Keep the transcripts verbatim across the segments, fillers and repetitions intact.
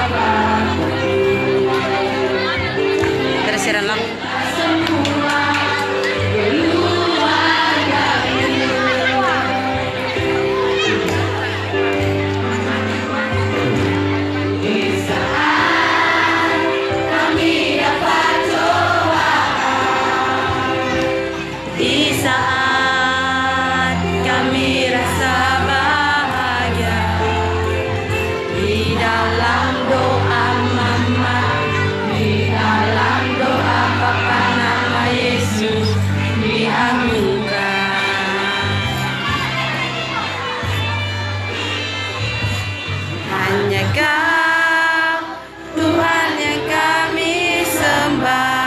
Tersiran lang. Di saat kami rasa bahagia, di dalam doa mama, di dalam doa papa, nama Yesus diagungkan. Hanya Kau Tuhan yang kami sembah,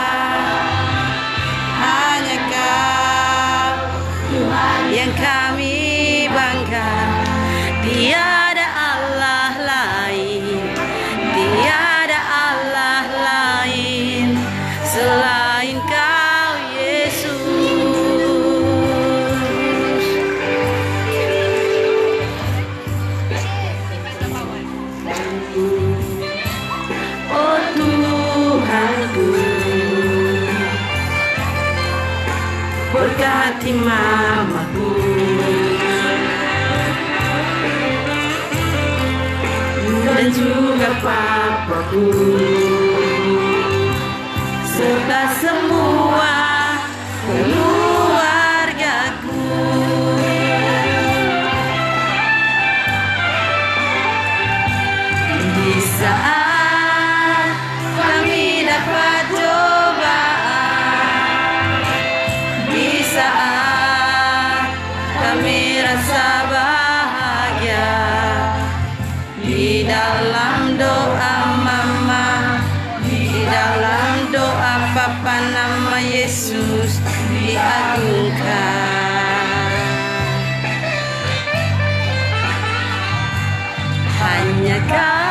hanya Kau yang kami bangga. Tiada Allah lain, tiada Allah lain selain Kau Yesus. Oh Tuhanku, berkati mamaku dan juga papaku serta semua keluargaku. Di saat kami dapat cobaan, di saat kami rasa bahagia, di dalam doa mama, di dalam doa papa, nama Yesus diagungkan. Hanya Kau